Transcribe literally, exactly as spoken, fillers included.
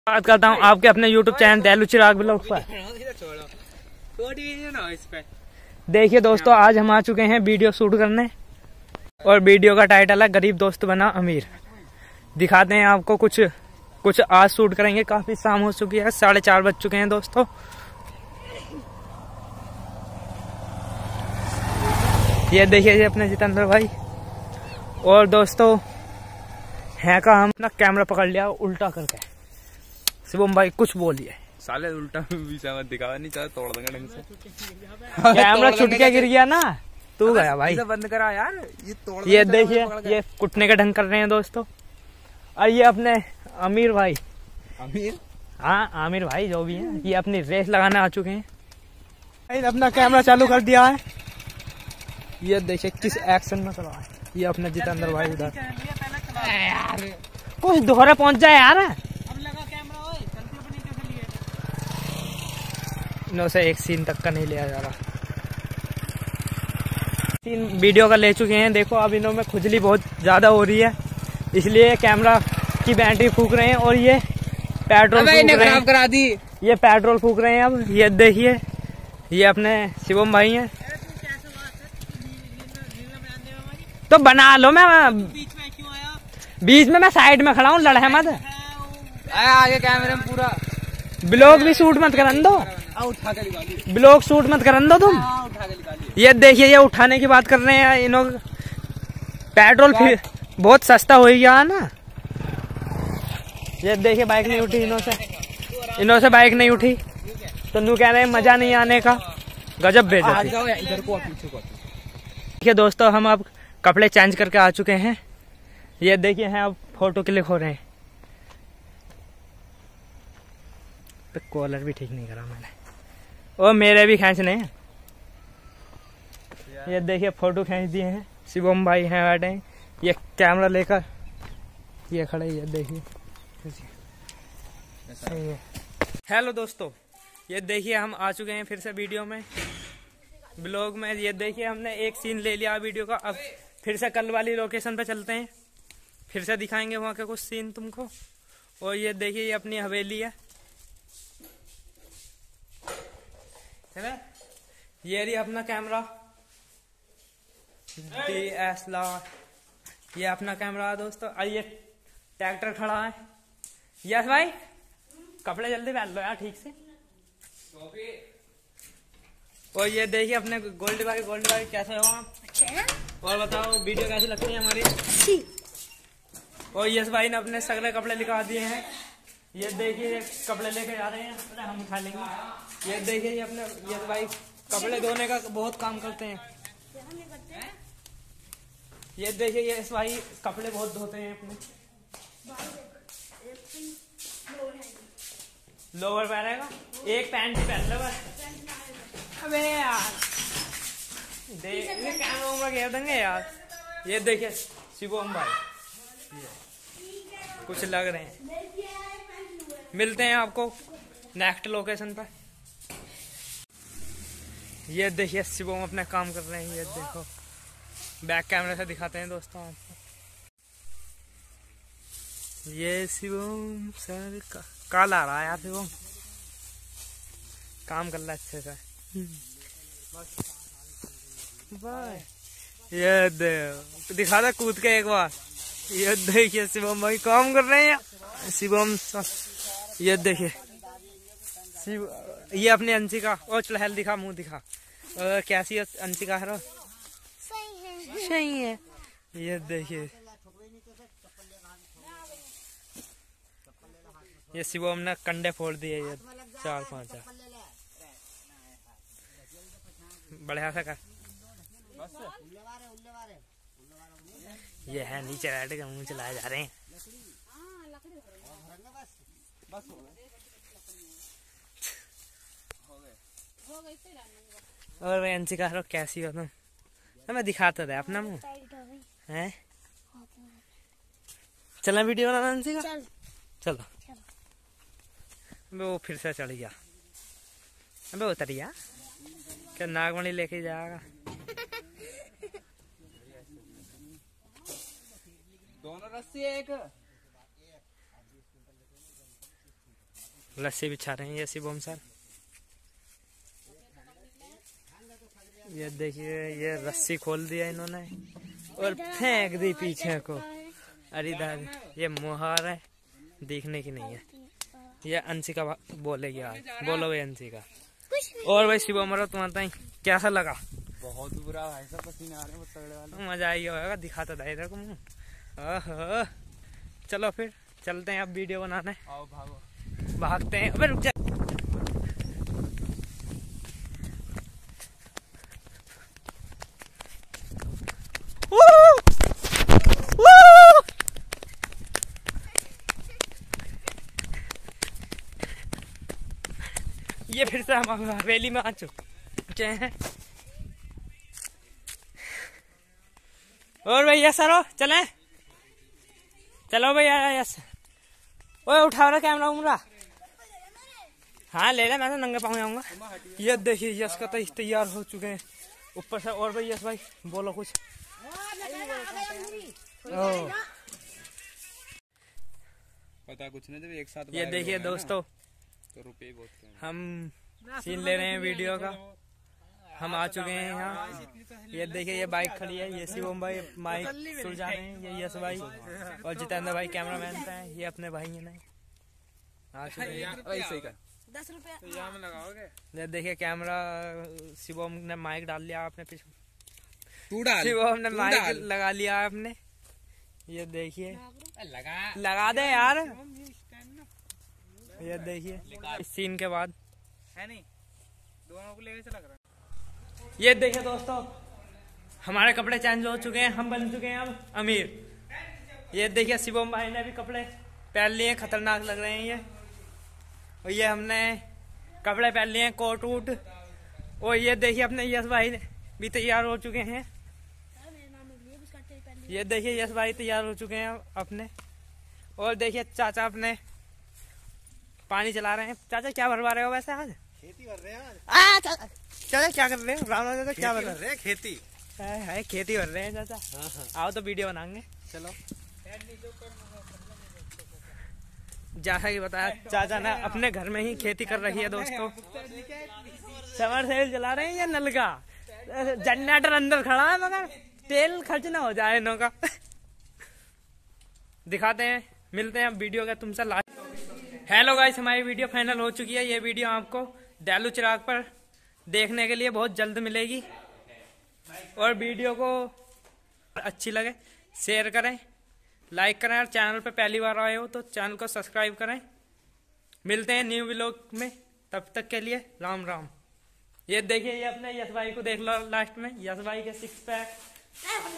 बात करता हूँ आपके अपने यूट्यूब चैनल दयालु चिराग ब्लॉग पर। देखिए दोस्तों, आज हम आ चुके हैं वीडियो शूट करने और वीडियो का टाइटल है गरीब दोस्त बना अमीर। दिखाते हैं आपको कुछ कुछ आज शूट करेंगे। काफी शाम हो चुकी है, साढ़े चार बज चुके हैं दोस्तों। ये देखिए ये अपने जितेंद्र भाई। और दोस्तों है का हम अपना कैमरा पकड़ लिया उल्टा करके। शिवम भाई कुछ बोलिए। साले उल्टा भी मत दिखावा, नहीं चाहे तोड़ देंगे ढंग से। कैमरा छुट के गिर गया ना, तू गया भाई। बंद करा यार, ये तोड़ ये देखिए ये कुटने का ढंग कर रहे हैं दोस्तों। और ये अपने अमीर भाई, अमीर हाँ आमिर भाई जो भी हैं, ये अपनी रेस लगाने आ चुके हैं। अपना कैमरा चालू कर दिया है। ये देखिए किस एक्शन में चला है। ये अपने जितेंद्र भाई उधर कुछ दोहरा पहुंच जाए यार। इनों से एक सीन तक का नहीं लिया जा रहा। सीन वीडियो का ले चुके हैं। देखो अब इनों में खुजली बहुत ज्यादा हो रही है, इसलिए कैमरा की बैटरी फूक रहे हैं और ये पेट्रोल फूक रहे हैं। करा दी। ये पेट्रोल फूक रहे हैं। अब ये देखिए ये अपने शिवम भाई हैं। तो बना लो, मैं बीच में मैं साइड में खड़ा हूँ, लड़े मत। आगे कैमरे में पूरा ब्लॉग भी शूट मत करन दो, उठा के निकाली। ब्लॉग शूट मत करन दो तुम। उठा के निकाली। ये देखिए ये उठाने की बात कर रहे हैं इन्हों। पेट्रोल फिर बहुत सस्ता हो गया ना। ये देखिए बाइक नहीं उठी इन्हों से, इन्हों से बाइक नहीं उठी तो नू कह रहे हैं मजा नहीं आने का। गजब बेइज्जती। देखिए दोस्तों हम अब कपड़े चेंज करके आ चुके हैं। ये देखिए हैं अब फोटो क्लिक हो रहे हैं। तो कॉलर भी ठीक नहीं करा मैंने, और मेरे भी खींचने हैं। ये देखिए फोटो खींच दिए हैं। शिवम भाई हैं बैठे हैं, ये कैमरा लेकर ये खड़े। ये देखिए हेलो दोस्तों, ये देखिए हम आ चुके हैं फिर से वीडियो में, ब्लॉग में। ये देखिए हमने एक सीन ले लिया वीडियो का। अब फिर से कल वाली लोकेशन पे चलते हैं, फिर से दिखाएंगे वहाँ के कुछ सीन तुमको। और ये देखिए ये अपनी हवेली है। चले ये रही अपना camera D S L R. ये अपना कैमरा है दोस्तों। और ये ट्रैक्टर खड़ा है। यस भाई कपड़े जल्दी पहन लो यार ठीक से। और ये देखिए अपने गोल्ड भाई, गोल्ड भाई कैसे हो आप? और बताओ वीडियो कैसी लगती है हमारी? और यस भाई ने अपने सगले कपड़े लिखा दिए हैं। ये देखिए कपड़े लेके जा रहे हैं, हम उठा लेंगे। ये देखिए ये अपने यस भाई कपड़े धोने का बहुत काम करते हैं। ये देखिए ये यस भाई कपड़े बहुत धोते हैं अपने। लोअर पहनेगा, एक पैंट ही पहन लो बस। अबे यार देख कैमरा उमरा घेर देंगे यार। ये देखिए शिवम भाई कुछ लग रहे हैं। मिलते हैं आपको नेक्स्ट लोकेशन पर। ये देखिए शिवम अपना काम कर रहे हैं। ये देखो बैक कैमरे से दिखाते हैं दोस्तों आपको। ये शिवम सर का काल आ रहा है यार। शिवम काम कर रहा है अच्छे से। ये दे दिखा दे कूद के एक बार। ये देखिए शिवम भाई काम कर रहे हैं। शिवम ये देखिए शिव ये अपनी अंशिका। और चल दिखा, मुंह दिखा। और कैसी है अंशिका? है सही है, सही है। ये देखिए ये शिवम ने कंडे फोड़ दिए। ये चार पांच बढ़िया सा कर। ये है नीचे बैठ के मुंह चलाए जा रहे हैं। और अंशिका कैसी हो तुम? तो मैं दिखाता था अपना मुंह है। चलना वीडियो बनाना अंशिका? चल। चलो वो फिर से चढ़ गया। अबे उतर गया क्या? नागमणि लेके जाएगा। दोनों रस्सी एक रस्सी बिछा रहे हैं ये शिवम सर। ये देखिए ये रस्सी खोल दिया इन्होंने और फेंक दी पीछे को। अरे दादा ये मोहार है, दिखने की नहीं है। ये अंशिका बोलेगी आज, बोलो भाई अंशिका। और भाई शिवम मरो तुम्हारा कैसा लगा? बहुत बुरा भाई साहब, पसीने आ रहे हैं तगड़े वाले। मजा आई होगा, दिखाता था इधर को मुँह। चलो फिर चलते हैं अब वीडियो बनाने। आओ भागो, भागते हैं। अबे रुक जा। ये फिर से हम हवेली में आ चुके हैं। और भैया सरो चलें, चलो भैया यस। ओए उठा रहा कैमरा उमरा। हाँ ले ले, मैं तो नंगे पाँव जाऊंगा। ये देखिए यश का तो तैयार हो चुके हैं ऊपर से। और भाई यश भाई बोलो कुछ। पता कुछ नहीं, जब एक साथ ये देखिए दोस्तों तो रुपये बहुत हम सीन ले रहे हैं वीडियो का। हम आ चुके हैं यहाँ। ये देखिए ये बाइक खड़ी है, ये शिवम भाई माइक सुलझा रहे हैं, ये यश भाई और जितेंद्र भाई कैमरामैन हैं। ये अपने भाई हैं आ चुके हैं। दस रुपए यहाँ में लगाओगे। ये देखिए कैमरा शिवम ने माइक डाल लिया आपने पीछे। तू डाल, शिवम ने माइक लगा लिया आपने। ये देखिए लगा लगा दे यार। ये देखिए इस सीन के बाद है नहीं, दोनों को लेके चला कर। ये देखिए दोस्तों हमारे कपड़े चेंज हो चुके हैं, हम बन चुके हैं अब अमीर। ये देखिए शिवम भाई ने भी कपड़े पहन लिए, खतरनाक लग रहे हैं ये। और ये हमने कपड़े पहन लिए हैं कोट वूट। और ये देखिए अपने यश भाई भी तैयार हो चुके हैं। ये देखिए यश भाई तैयार हो चुके हैं अपने। और देखिए चाचा अपने पानी चला रहे हैं। चाचा क्या भरवा रहे हो वैसे आज? खेती कर रहे हैं आज। चाचा क्या कर रहे हो? राम राम चाचा क्या कर रहे हैं? खेती है, है खेती कर रहे हैं चाचा। हाँ हाँ। आओ तो वीडियो बनाएंगे। चलो जैसा कि बताया चाचा ने अपने घर में ही खेती कर रही है दोस्तों। समर सेल चला रहे हैं या नल का जनरेटर अंदर खड़ा है, मगर तेल खर्च ना हो जाए इनों का। दिखाते हैं, मिलते हैं अब वीडियो का तुमसे लास्ट। हेलो गाइस, हमारी वीडियो फाइनल हो चुकी है। ये वीडियो आपको डेलू चिराग पर देखने के लिए बहुत जल्द मिलेगी। और वीडियो को अच्छी लगे शेयर करें, लाइक करें। और चैनल पे पहली बार आए हो तो चैनल को सब्सक्राइब करें। मिलते हैं न्यू व्लॉग में, तब तक के लिए राम राम। ये देखिए ये अपने यश भाई को देख लो लास्ट में, यश भाई के सिक्स पैक।